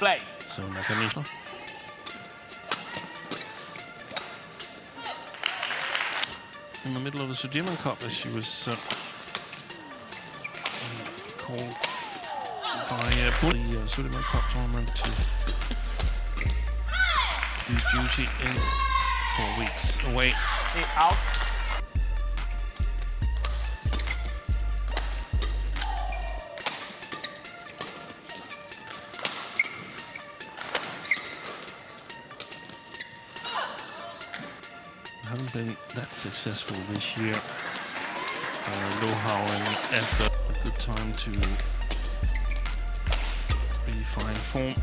Play. So Nakanishi. In the middle of the Sudirman Cup, as she was called by the Sudirman Cup tournament to do duty in 4 weeks away. Out. Haven't been that successful this year. Lohau and Effler, a good time to really find form.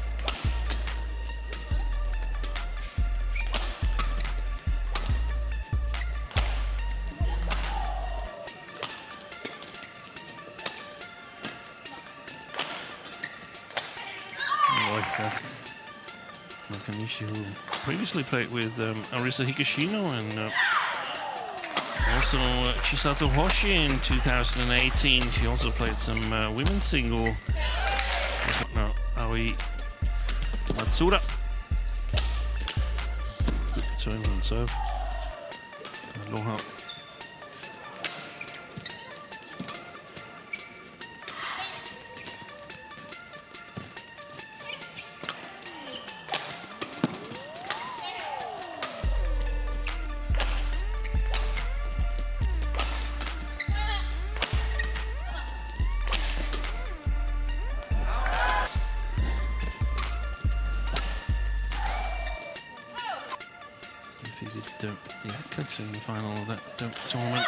That's Nakanishi, who previously played with Arisa Higashino and also Chisato Hoshi in 2018. She also played some women's single. No, Aoi Matsuda. Good return on serve. Lohau. Defeated the Adcox in the final of that tournament.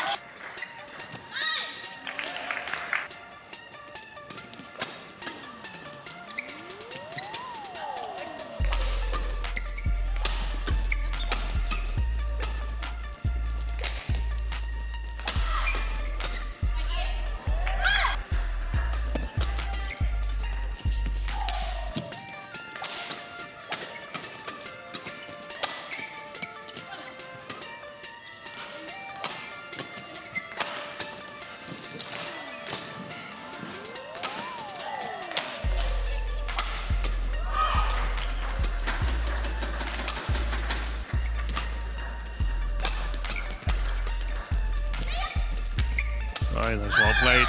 Right, that's well played.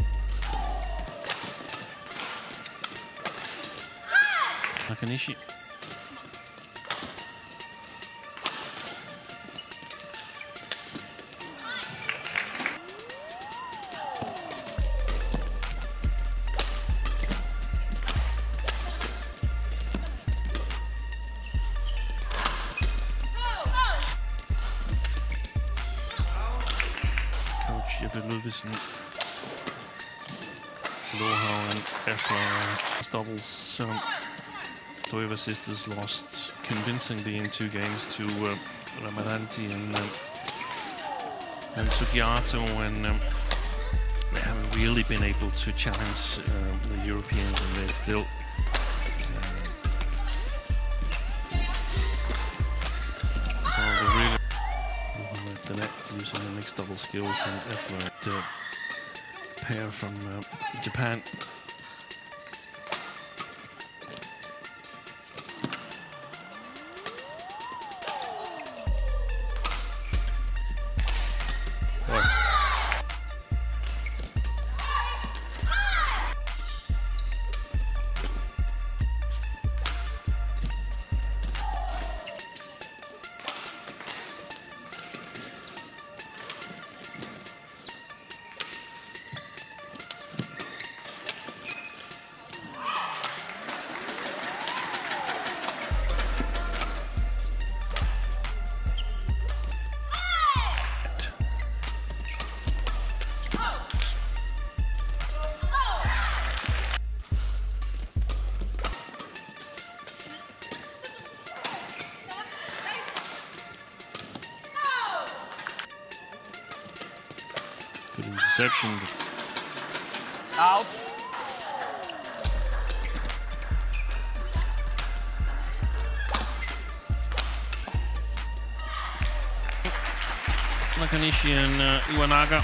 Nakanishi. Jeppe Ludvigsen, Lohau and Effler doubles. Toiva sisters lost convincingly in 2 games to Ramadanti and Sugiato, and they haven't really been able to challenge the Europeans, and they're still some of the really the net using the mixed double skills, and Effler pair from Japan. Good interception. Out. Nakanishi and Iwanaga.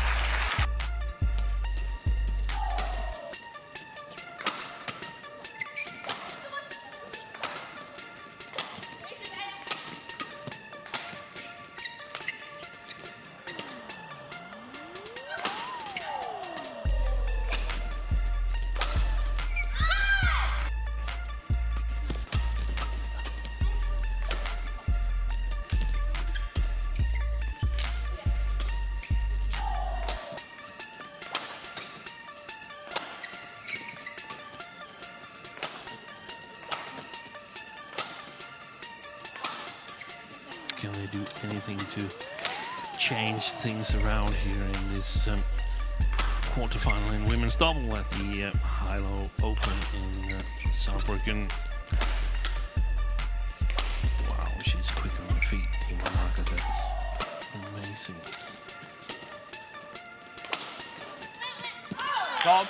can they do anything to change things around here in this quarterfinal in women's double at the Hilo Open in Saarbrücken. Wow, she's quick on her feet, Imanaka. That's amazing. Stop.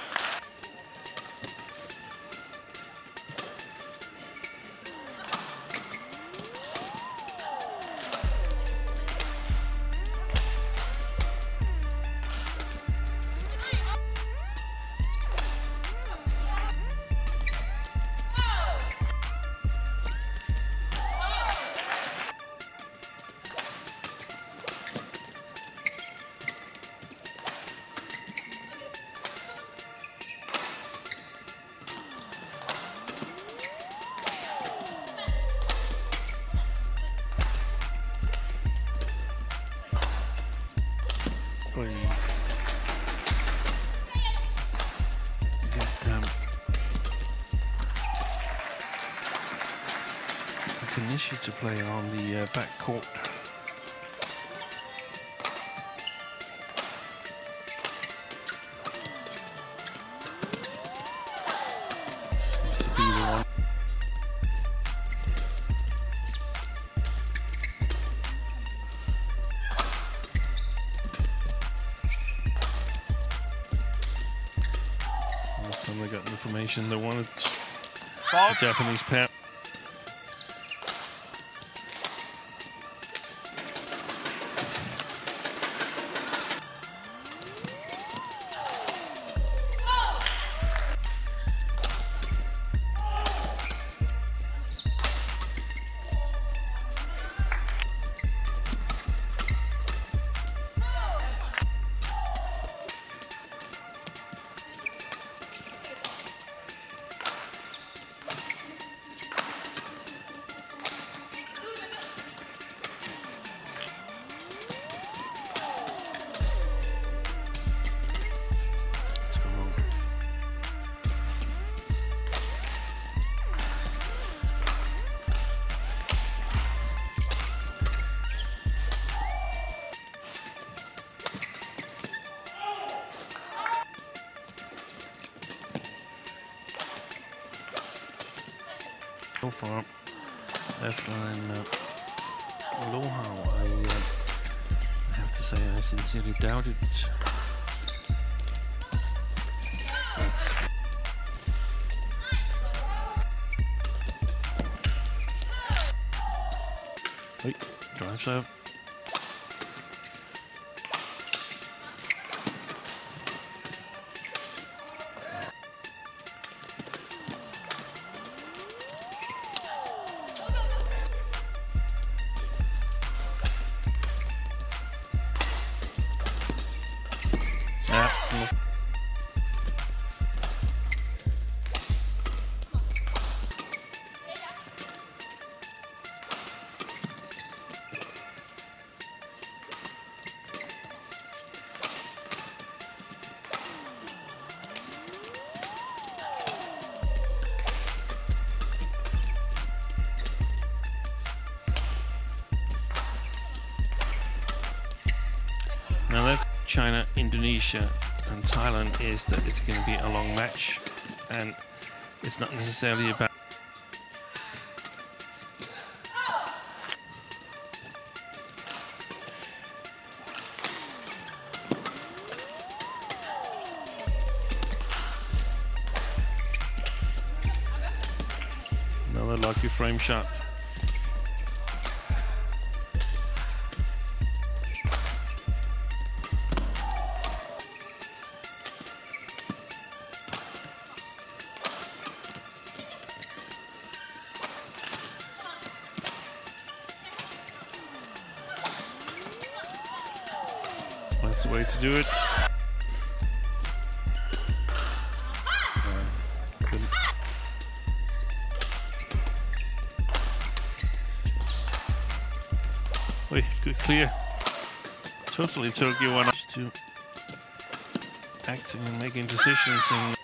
We get Kanishi to play on the back court. Seems to be the one. Last time they got information they wanted the Japanese pair. So far, left line Lohau, I have to say I sincerely doubt it. That's wait, drive serve. Now that's China, Indonesia and Thailand is that it's going to be a long match, and it's not necessarily about another lucky frame shot. That's the way to do it. Couldn't. Wait, good clear. Totally Tokyo one to acting and making decisions and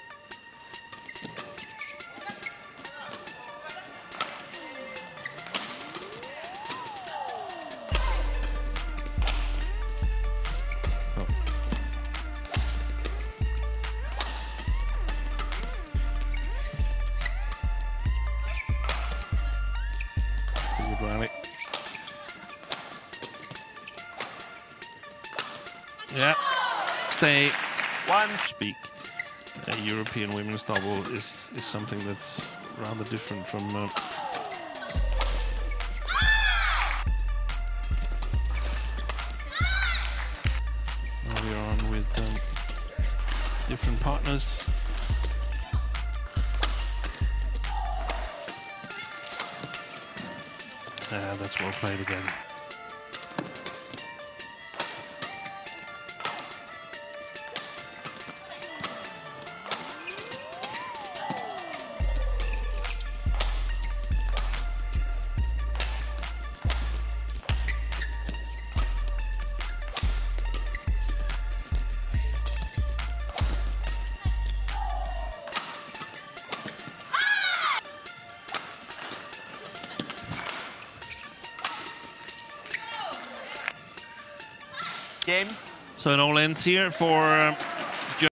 good rally. Yeah. Stay. One. Speak. European women's double is something that's rather different from. Now we are on with different partners. That's well played again. Game. So it all ends here for